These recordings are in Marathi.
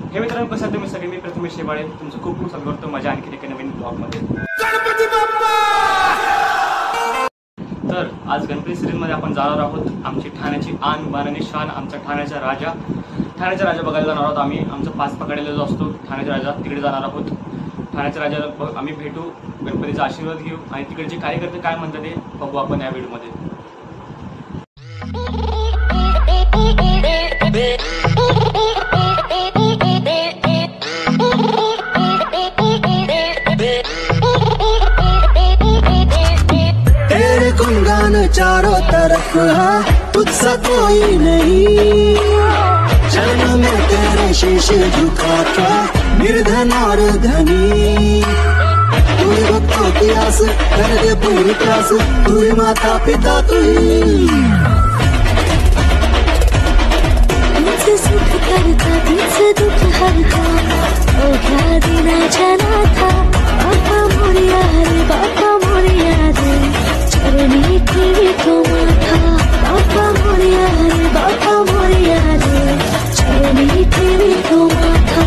हे मित्रांनो, कसं आहे तुम्ही सगळे? मी प्रथमेश शेवाळे तुमचं खूप खूप स्वागत करतो माझ्या आणखी एका नवीन ब्लॉगमध्ये. तर आज गणपती सिरीजमध्ये आपण जाणार आहोत आमची ठाण्याची आन बान आणि शान, आमचा ठाण्याचा राजा बघायला जाणार आहोत. आम्ही आमचा पास पकडलेला जो असतो ठाण्याचा राजा, तिकडे जाणार आहोत. ठाण्याच्या राजाला आम्ही भेटू, गणपतीचा आशीर्वाद घेऊ आणि तिकडचे कार्यकर्ते काय म्हणतात ते बघू आपण या व्हिडिओमध्ये. तेरे गुणगान चारों तरफ है, तुझसा कोई नहीं. जन्म में तेरे शीश झुका के निर्धन और धनी. तू ही भक्तों की आस, कर दे पूरी प्यास. तू ही माता पिता, तू ही तुझसे सुख करता, तुझसे दुख हरता. ओ क्या दिनाचा नाथा, बापा मोरिया रे, बापा मोरिया रे. चरणी ठेवी तो माथा, बापा मोरिया रे, बापा मोरिया रे. चरणी ठेवी तो माथा.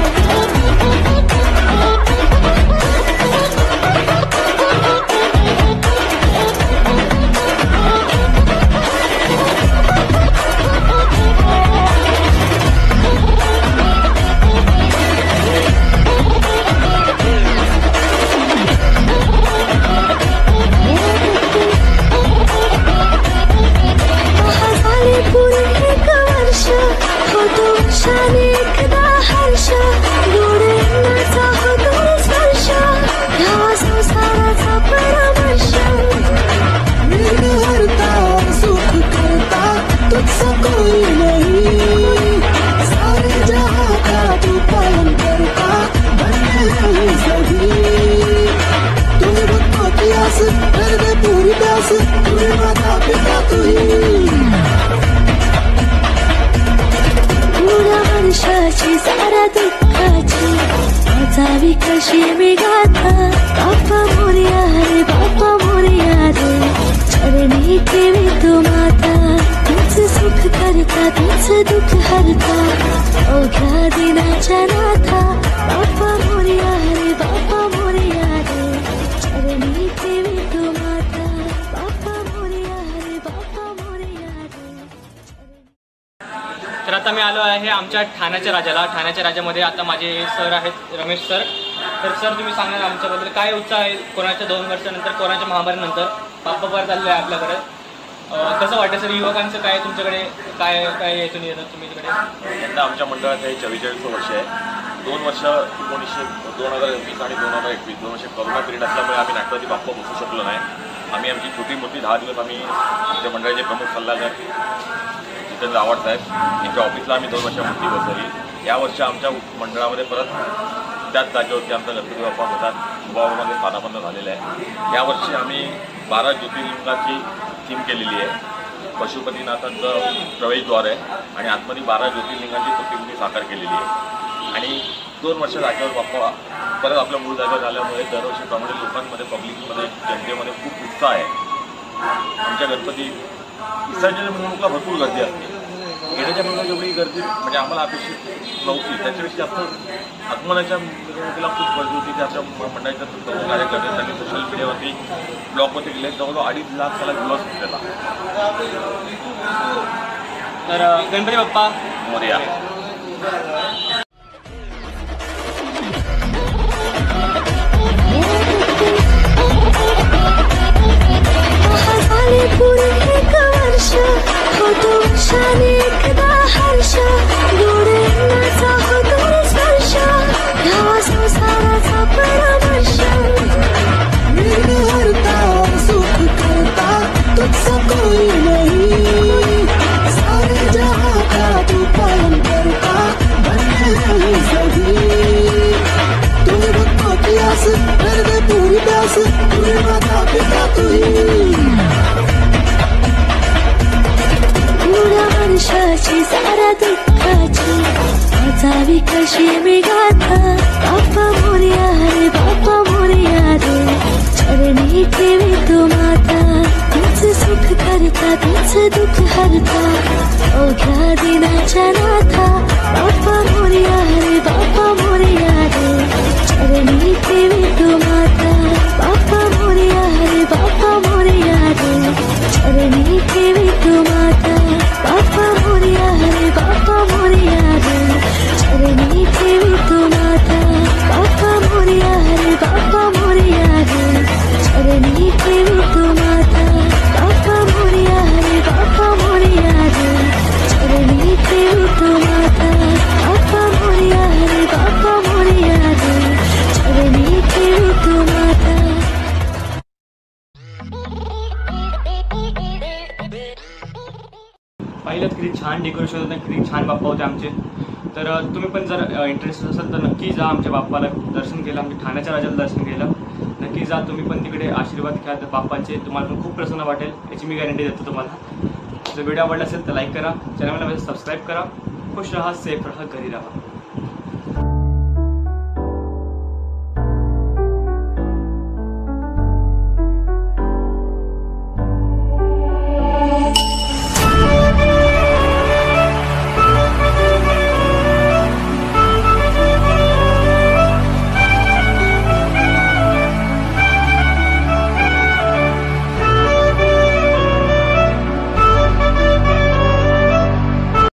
सारा दुःखाची वाचावी कशी मी गाथा. बापा मोरिया रे, बापा मोरिया रे. चरणी ठेवी तो माता, तुझं सुख करता, तुझं दुःख हरता. अवघ्या दिनाच्या नाथा, बापा मोरिया रे, बापा मोरिया रे. चरणी ठेवी तो माता, बापा मोरिया रे, बापा मोरिया रे. तर आता मी आलो आहे आमच्या ठाण्याच्या राजाला. ठाण्याच्या राजामध्ये आता माझे सर आहेत, रमेश सर. तर सर, तुम्ही सांगा आमच्याबद्दल काय उत्साह आहे कोरोनाच्या 2 वर्षानंतर, कोरोनाच्या महामारीनंतर बाप्पा परत आलेलं आहे आपल्याकडे. कसं वाटतं सर? युवकांचं काय तुमच्याकडे काय काय यातून येतात तुम्ही इकडे? यंदा आमच्या मंडळात हे 44 वर्ष आहे. 2 वर्ष 2020 आणि 2021 2 वर्ष कोरोना पिरियड असल्यामुळे आम्ही नाटकाची बाप्पा बसू शकलो नाही. आम्ही आमची छोटी मोठी 10 दिवस आम्ही आमच्या मंडळाचे प्रमुख सल्लागार जितेंद्र आव्हाड साहेब यांच्या ऑफिसला आम्ही 2 वर्ष मूर्ती बसवली. यावर्षी आमच्या मंडळामध्ये परत त्याच जागेवरती आमचा गणपती बाप्पा होतात उभामध्ये स्थानापन्न झालेलं आहे. यावर्षी आम्ही 12 ज्योतिर्लिंगाची थीम केलेली आहे. पशुपतीनाथांचं प्रवेशद्वार आहे आणि आतमध्ये 12 ज्योतिर्लिंगांची प्रतिकृती साकार केलेली आहे. आणि 2 वर्ष जागेवर बाप्पा परत आपल्या मूळ जागेवर झाल्यामुळे दरवर्षीप्रमाणे लोकांमध्ये, पब्लिकमध्ये, जनतेमध्ये खूप उत्साह आहे. आमच्या गणपती विसर्जन मिरवणुकीला भरपूर गर्दी असते. येण्याच्या मिरवणुकीला जेवढी गर्दी म्हणजे आम्हाला अपेक्षित नव्हती त्याच्यापेक्षा जास्त आगमनाच्या मिरवणुकीला खूप गर्दी होती. त्याच्या मंडळाच्या सर्व कार्यकर्त्यांनी सोशल मीडियावरती ब्लॉगमध्ये गेले. जवळजवळ 2.5 लाख त्याला व्ह्यूअर्स भेटलेला. तर गणपती बाप्पा मोरया. सारा दुःखाची वाचावी कशी मी गाथा. बापा मोरिया रे, बापा मोरिया रे. चरणी ठेवी तो माता, तुझं सुख करता, तुझं दुःख हरता. अवघ्या दिनाच्या नाथा, बापा मोरिया रे, ना किती छान बाप्पा होते आमचे. तर तुम्ही पण जर इंटरेस्टेड असाल तर नक्की जा आमच्या बाप्पाला दर्शन केलं, आमच्या ठाण्याच्या राजाला दर्शन केलं. नक्की जा तुम्ही पण तिकडे, आशीर्वाद घ्या त्या बाप्पांचे. तुम्हाला पण खूप प्रसन्न वाटेल याची मी गॅरंटी देतो तुम्हाला. जर व्हिडिओ आवडला असेल तर लाईक करा, चॅनलला सबस्क्राईब करा. खुश राहा, सेफ राहा, घरी राहा.